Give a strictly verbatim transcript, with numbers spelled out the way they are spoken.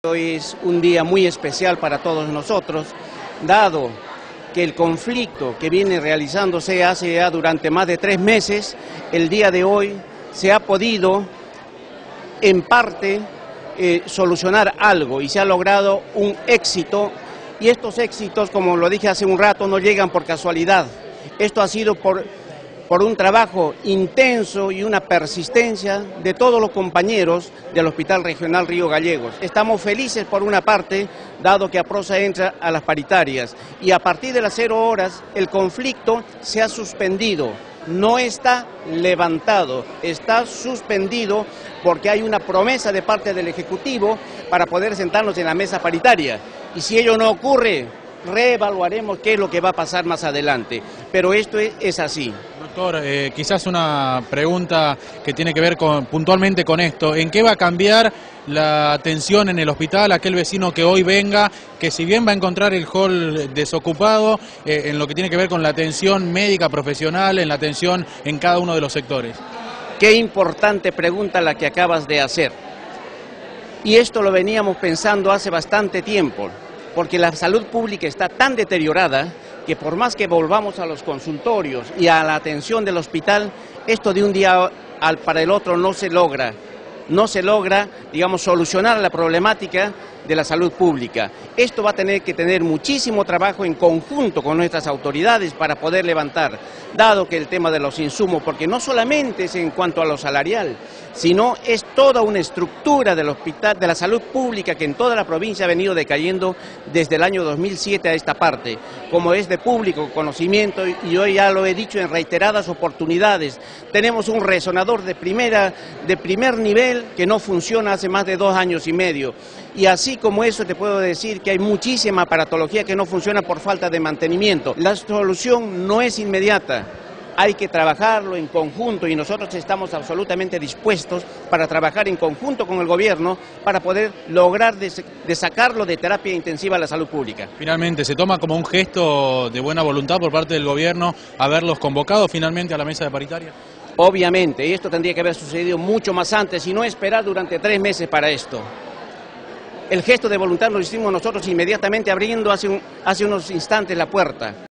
Hoy es un día muy especial para todos nosotros, dado que el conflicto que viene realizándose hace ya durante más de tres meses, el día de hoy se ha podido, en parte, eh, solucionar algo y se ha logrado un éxito. Y estos éxitos, como lo dije hace un rato, no llegan por casualidad. Esto ha sido por, por un trabajo intenso y una persistencia de todos los compañeros del Hospital Regional Río Gallegos. Estamos felices por una parte, dado que APROSA entra a las paritarias, y a partir de las cero horas el conflicto se ha suspendido. No está levantado, está suspendido porque hay una promesa de parte del Ejecutivo para poder sentarnos en la mesa paritaria. Y si ello no ocurre, reevaluaremos qué es lo que va a pasar más adelante. Pero esto es, es así. Doctor, eh, quizás una pregunta que tiene que ver con, puntualmente con esto. ¿En qué va a cambiar la atención en el hospital? Aquel vecino que hoy venga, que si bien va a encontrar el hall desocupado, eh, en lo que tiene que ver con la atención médica profesional, en la atención en cada uno de los sectores. Qué importante pregunta la que acabas de hacer. Y esto lo veníamos pensando hace bastante tiempo, porque la salud pública está tan deteriorada que por más que volvamos a los consultorios y a la atención del hospital, esto de un día al para el otro no se logra. No se logra, digamos, solucionar la problemática de la salud pública. Esto va a tener que tener muchísimo trabajo en conjunto con nuestras autoridades para poder levantar, dado que el tema de los insumos, porque no solamente es en cuanto a lo salarial, sino es toda una estructura del hospital, de la salud pública que en toda la provincia ha venido decayendo desde el año dos mil siete a esta parte, como es de público conocimiento, y hoy ya lo he dicho en reiteradas oportunidades. Tenemos un resonador de primera, de primer nivel que no funciona hace más de dos años y medio. Y así como eso te puedo decir que hay muchísima aparatología que no funciona por falta de mantenimiento. La solución no es inmediata, hay que trabajarlo en conjunto y nosotros estamos absolutamente dispuestos para trabajar en conjunto con el gobierno para poder lograr de, de sacarlo de terapia intensiva a la salud pública. Finalmente, ¿se toma como un gesto de buena voluntad por parte del gobierno haberlos convocado finalmente a la mesa de paritaria? Obviamente, y esto tendría que haber sucedido mucho más antes y no esperar durante tres meses para esto. El gesto de voluntad lo hicimos nosotros inmediatamente abriendo hace, un, hace unos instantes la puerta.